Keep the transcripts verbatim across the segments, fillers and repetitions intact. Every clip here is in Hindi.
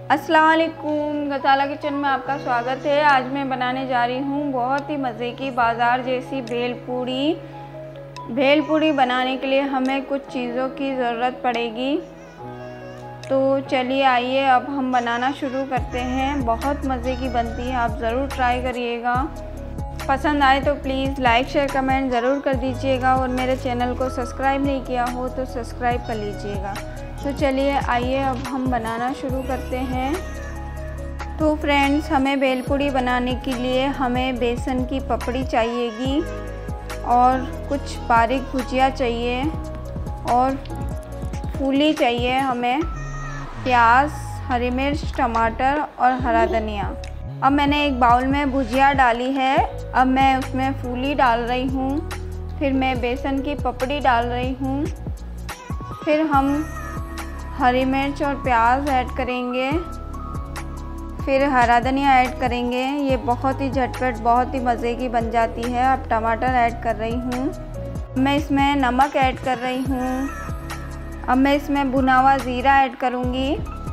अस्सलाम वालेकुम, गजाला किचन में आपका स्वागत है। आज मैं बनाने जा रही हूँ बहुत ही मज़े की बाज़ार जैसी भेलपूड़ी। भेलपूड़ी बनाने के लिए हमें कुछ चीज़ों की ज़रूरत पड़ेगी, तो चलिए आइए अब हम बनाना शुरू करते हैं। बहुत मज़े की बनती है, आप ज़रूर ट्राई करिएगा। पसंद आए तो प्लीज़ लाइक शेयर कमेंट ज़रूर कर दीजिएगा और मेरे चैनल को सब्सक्राइब नहीं किया हो तो सब्सक्राइब कर लीजिएगा। तो चलिए आइए अब हम बनाना शुरू करते हैं। तो फ्रेंड्स, हमें भेलपूड़ी बनाने के लिए हमें बेसन की पपड़ी चाहिएगी और कुछ बारीक भुजिया चाहिए और फूली चाहिए हमें प्याज, हरी मिर्च, टमाटर और हरा धनिया। अब मैंने एक बाउल में भुजिया डाली है, अब मैं उसमें फूली डाल रही हूँ, फिर मैं बेसन की पपड़ी डाल रही हूँ, फिर हम हरी मिर्च और प्याज ऐड करेंगे, फिर हरा धनिया ऐड करेंगे। ये बहुत ही झटपट बहुत ही मज़े की बन जाती है। अब टमाटर ऐड कर रही हूँ, मैं इसमें नमक ऐड कर रही हूँ। अब मैं इसमें भुना हुआ ज़ीरा ऐड करूँगी,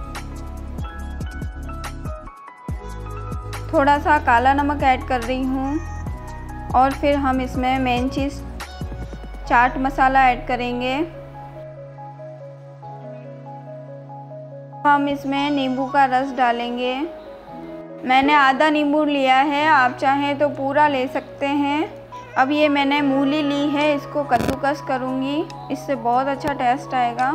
थोड़ा सा काला नमक ऐड कर रही हूँ और फिर हम इसमें मेन चीज़ चाट मसाला ऐड करेंगे। हम इसमें नींबू का रस डालेंगे। मैंने आधा नींबू लिया है, आप चाहें तो पूरा ले सकते हैं। अब ये मैंने मूली ली है, इसको कद्दूकस करूँगी, इससे बहुत अच्छा टेस्ट आएगा।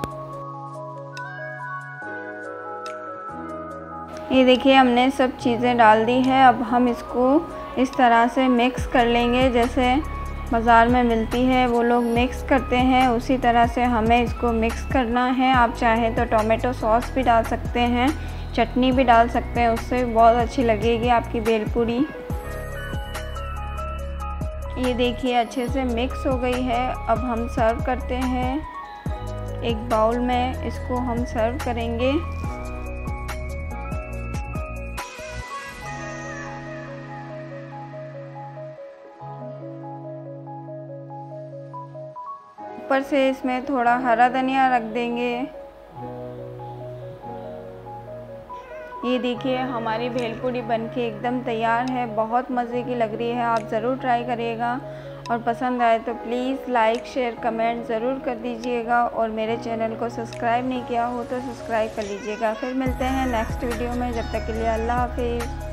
ये देखिए हमने सब चीज़ें डाल दी है। अब हम इसको इस तरह से मिक्स कर लेंगे, जैसे बाज़ार में मिलती है वो लोग मिक्स करते हैं, उसी तरह से हमें इसको मिक्स करना है। आप चाहें तो टोमेटो सॉस भी डाल सकते हैं, चटनी भी डाल सकते हैं, उससे बहुत अच्छी लगेगी आपकी भेलपूड़ी। ये देखिए अच्छे से मिक्स हो गई है। अब हम सर्व करते हैं, एक बाउल में इसको हम सर्व करेंगे। ऊपर से इसमें थोड़ा हरा धनिया रख देंगे। ये देखिए हमारी भेलपूड़ी बनके एकदम तैयार है, बहुत मज़े की लग रही है। आप ज़रूर ट्राई करिएगा और पसंद आए तो प्लीज़ लाइक शेयर कमेंट ज़रूर कर दीजिएगा और मेरे चैनल को सब्सक्राइब नहीं किया हो तो सब्सक्राइब कर लीजिएगा। फिर मिलते हैं नेक्स्ट वीडियो में, जब तक के लिए अल्लाह हाफिज़।